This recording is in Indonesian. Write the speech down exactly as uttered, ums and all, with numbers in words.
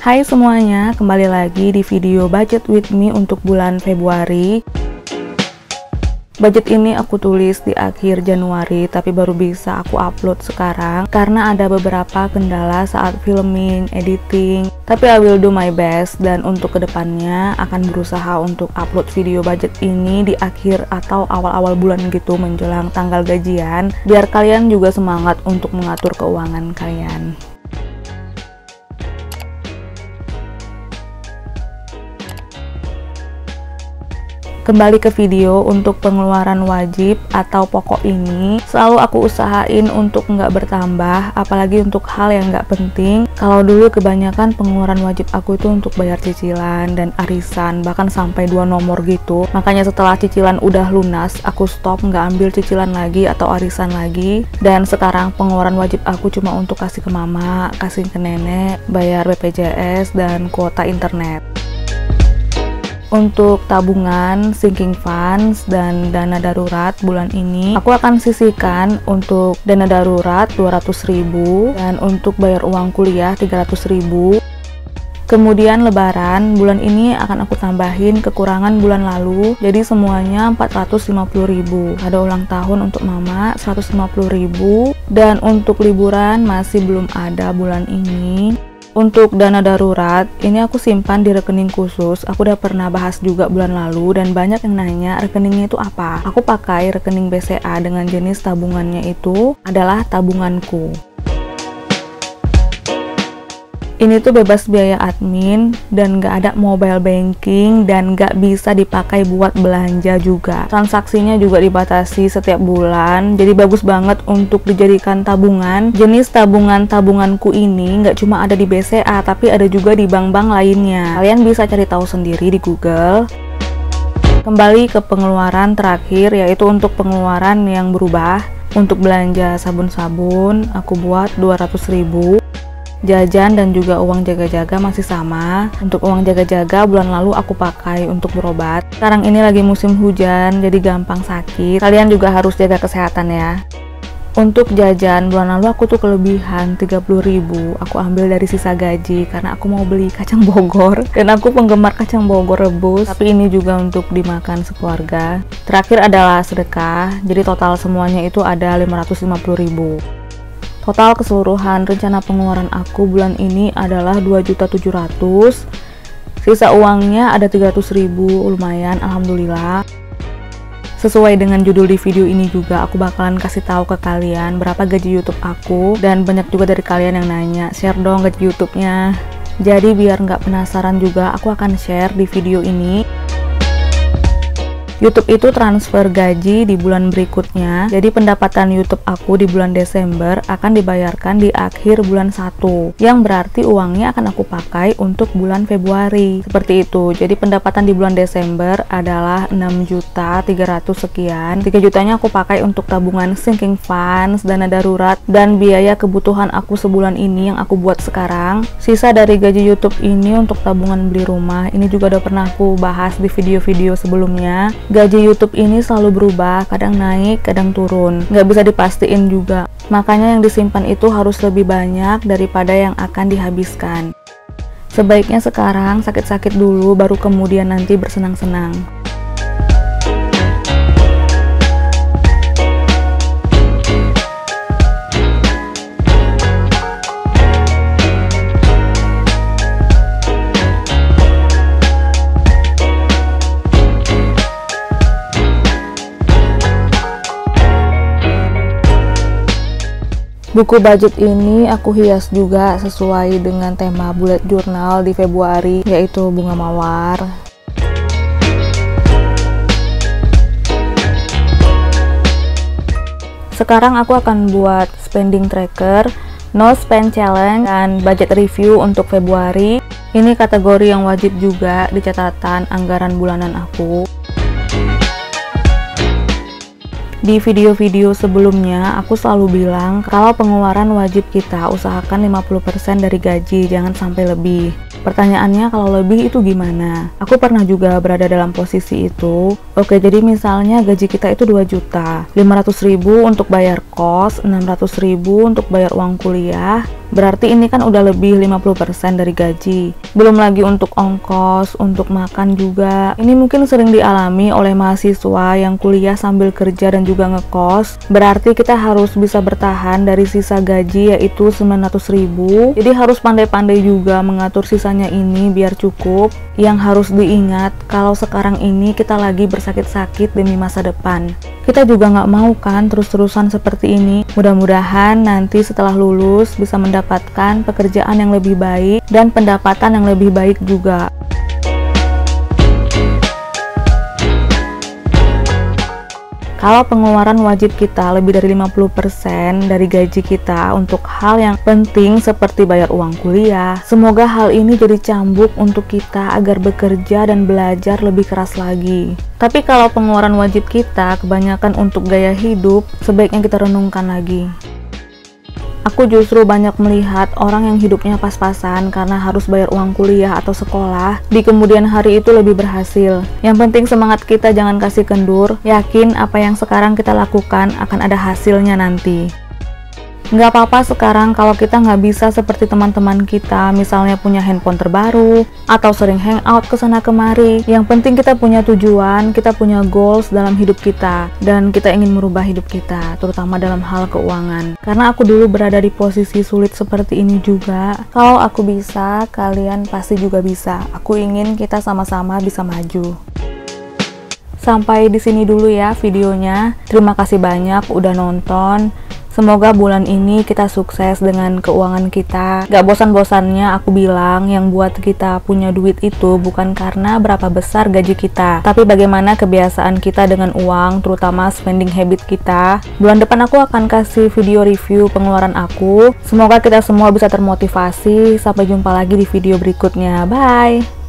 Hai semuanya, kembali lagi di video budget with me untuk bulan Februari. Budget ini aku tulis di akhir Januari, tapi baru bisa aku upload sekarang karena ada beberapa kendala saat filming, editing. Tapi I will do my best, dan untuk kedepannya akan berusaha untuk upload video budget ini di akhir atau awal-awal bulan gitu menjelang tanggal gajian, biar kalian juga semangat untuk mengatur keuangan kalian. Kembali ke video, untuk pengeluaran wajib atau pokok ini selalu aku usahain untuk nggak bertambah, apalagi untuk hal yang nggak penting. Kalau dulu kebanyakan pengeluaran wajib aku itu untuk bayar cicilan dan arisan, bahkan sampai dua nomor gitu. Makanya setelah cicilan udah lunas, aku stop, nggak ambil cicilan lagi atau arisan lagi. Dan sekarang pengeluaran wajib aku cuma untuk kasih ke mama, kasih ke nenek, bayar B P J S, dan kuota internet. Untuk tabungan, sinking funds, dan dana darurat bulan ini aku akan sisihkan untuk dana darurat dua ratus ribu dan untuk bayar uang kuliah tiga ratus ribu. Kemudian lebaran bulan ini akan aku tambahin kekurangan bulan lalu, jadi semuanya empat ratus lima puluh ribu. Ada ulang tahun untuk mama seratus lima puluh ribu, dan untuk liburan masih belum ada bulan ini. Untuk dana darurat, ini aku simpan di rekening khusus. Aku udah pernah bahas juga bulan lalu, dan banyak yang nanya rekeningnya itu apa. Aku pakai rekening B C A dengan jenis tabungannya itu adalah tabunganku. Ini tuh bebas biaya admin, dan gak ada mobile banking, dan gak bisa dipakai buat belanja juga. Transaksinya juga dibatasi setiap bulan, jadi bagus banget untuk dijadikan tabungan. Jenis tabungan-tabunganku ini gak cuma ada di B C A, tapi ada juga di bank-bank lainnya. Kalian bisa cari tahu sendiri di Google. Kembali ke pengeluaran terakhir, yaitu untuk pengeluaran yang berubah. Untuk belanja sabun-sabun, aku buat dua ratus ribu. Jajan dan juga uang jaga-jaga masih sama. Untuk uang jaga-jaga bulan lalu aku pakai untuk berobat. Sekarang ini lagi musim hujan, jadi gampang sakit. Kalian juga harus jaga kesehatan ya. Untuk jajan bulan lalu aku tuh kelebihan tiga puluh ribu. Aku ambil dari sisa gaji karena aku mau beli kacang Bogor, dan aku penggemar kacang Bogor rebus. Tapi ini juga untuk dimakan sekeluarga. Terakhir adalah sedekah, jadi total semuanya itu ada lima ratus lima puluh ribu. Total keseluruhan rencana pengeluaran aku bulan ini adalah dua juta tujuh ratus ribu. Sisa uangnya ada tiga ratus ribu, lumayan alhamdulillah. Sesuai dengan judul di video ini juga, aku bakalan kasih tahu ke kalian berapa gaji YouTube aku, dan banyak juga dari kalian yang nanya, share dong gaji YouTube-nya. Jadi biar nggak penasaran juga, aku akan share di video ini. YouTube itu transfer gaji di bulan berikutnya, jadi pendapatan YouTube aku di bulan Desember akan dibayarkan di akhir bulan satu, yang berarti uangnya akan aku pakai untuk bulan Februari. Seperti itu, jadi pendapatan di bulan Desember adalah enam juta tiga ratus sekian. tiga jutanya aku pakai untuk tabungan sinking funds, dana darurat, dan biaya kebutuhan aku sebulan ini yang aku buat sekarang. Sisa dari gaji YouTube ini untuk tabungan beli rumah, ini juga udah pernah aku bahas di video-video sebelumnya. Gaji YouTube ini selalu berubah, kadang naik, kadang turun, nggak bisa dipastiin juga. Makanya yang disimpan itu harus lebih banyak daripada yang akan dihabiskan. Sebaiknya sekarang sakit-sakit dulu, baru kemudian nanti bersenang-senang. Buku budget ini aku hias juga sesuai dengan tema bullet journal di Februari, yaitu bunga mawar. Sekarang aku akan buat spending tracker, no spend challenge, dan budget review untuk Februari. Ini kategori yang wajib juga di catatan anggaran bulanan aku. Di video-video sebelumnya, aku selalu bilang kalau pengeluaran wajib kita usahakan lima puluh persen dari gaji, jangan sampai lebih. Pertanyaannya, kalau lebih itu gimana? Aku pernah juga berada dalam posisi itu. Oke, jadi misalnya gaji kita itu dua juta, lima ratus ribu untuk bayar kos, enam ratus ribu untuk bayar uang kuliah, Berarti ini kan udah lebih lima puluh persen dari gaji. Belum lagi untuk ongkos, untuk makan juga. Ini mungkin sering dialami oleh mahasiswa yang kuliah sambil kerja dan juga ngekos. Berarti kita harus bisa bertahan dari sisa gaji yaitu sembilan ratus ribu. Jadi harus pandai-pandai juga mengatur sisanya ini biar cukup. Yang harus diingat kalau sekarang ini kita lagi bersakit-sakit demi masa depan. Kita juga nggak mau kan terus-terusan seperti ini. Mudah-mudahan nanti setelah lulus bisa mendapatkan pekerjaan yang lebih baik dan pendapatan yang lebih baik juga. Kalau pengeluaran wajib kita lebih dari lima puluh persen dari gaji kita untuk hal yang penting seperti bayar uang kuliah, semoga hal ini jadi cambuk untuk kita agar bekerja dan belajar lebih keras lagi. Tapi kalau pengeluaran wajib kita kebanyakan untuk gaya hidup, sebaiknya kita renungkan lagi. Aku justru banyak melihat orang yang hidupnya pas-pasan karena harus bayar uang kuliah atau sekolah, di kemudian hari itu lebih berhasil. Yang penting semangat kita jangan kasih kendur, yakin apa yang sekarang kita lakukan akan ada hasilnya nanti. Nggak apa-apa sekarang kalau kita nggak bisa seperti teman-teman kita, misalnya punya handphone terbaru, atau sering hangout kesana kemari. Yang penting kita punya tujuan, kita punya goals dalam hidup kita, dan kita ingin merubah hidup kita, terutama dalam hal keuangan. Karena aku dulu berada di posisi sulit seperti ini juga. Kalau aku bisa, kalian pasti juga bisa. Aku ingin kita sama-sama bisa maju. Sampai di sini dulu ya videonya. Terima kasih banyak udah nonton. Semoga bulan ini kita sukses dengan keuangan kita. Gak bosan-bosannya aku bilang yang buat kita punya duit itu bukan karena berapa besar gaji kita, tapi bagaimana kebiasaan kita dengan uang, terutama spending habit kita. Bulan depan aku akan kasih video review pengeluaran aku. Semoga kita semua bisa termotivasi. Sampai jumpa lagi di video berikutnya. Bye!